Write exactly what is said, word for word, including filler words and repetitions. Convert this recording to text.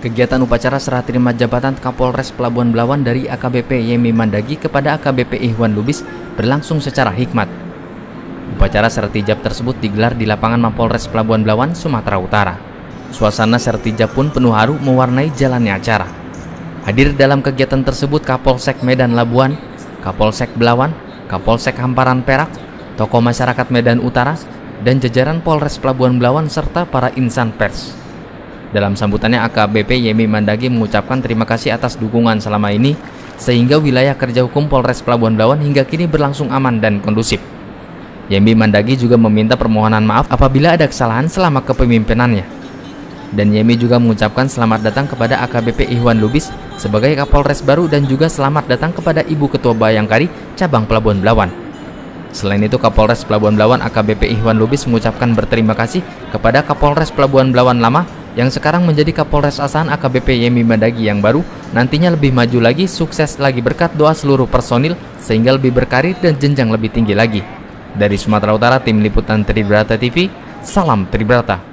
Kegiatan upacara serah terima jabatan Kapolres Pelabuhan Belawan dari A K B P Yemi Mandagi kepada A K B P Ihwan Lubis berlangsung secara hikmat. Upacara sertijab tersebut digelar di lapangan Mapolres Pelabuhan Belawan, Sumatera Utara. Suasana sertijab pun penuh haru mewarnai jalannya acara. Hadir dalam kegiatan tersebut Kapolsek Medan Labuan, Kapolsek Belawan, Kapolsek Hamparan Perak, tokoh masyarakat Medan Utara, dan jajaran Polres Pelabuhan Belawan serta para insan pers. Dalam sambutannya, A K B P Yemi Mandagi mengucapkan terima kasih atas dukungan selama ini sehingga wilayah kerja hukum Polres Pelabuhan Belawan hingga kini berlangsung aman dan kondusif. Yemi Mandagi juga meminta permohonan maaf apabila ada kesalahan selama kepemimpinannya. Dan Yemi juga mengucapkan selamat datang kepada A K B P Ihwan Lubis sebagai Kapolres baru dan juga selamat datang kepada Ibu Ketua Bayangkari Cabang Pelabuhan Belawan. Selain itu, Kapolres Pelabuhan Belawan A K B P Ihwan Lubis mengucapkan berterima kasih kepada Kapolres Pelabuhan Belawan lama yang sekarang menjadi Kapolres Asahan A K B P Yemi Mandagi yang baru, nantinya lebih maju lagi, sukses lagi berkat doa seluruh personil sehingga lebih berkarir dan jenjang lebih tinggi lagi. Dari Sumatera Utara, tim liputan Tribrata T V, salam Tribrata.